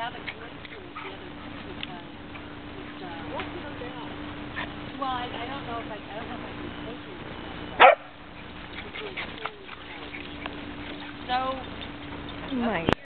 haven't went through it the other with What's it about? well, I don't know if I can take it. So My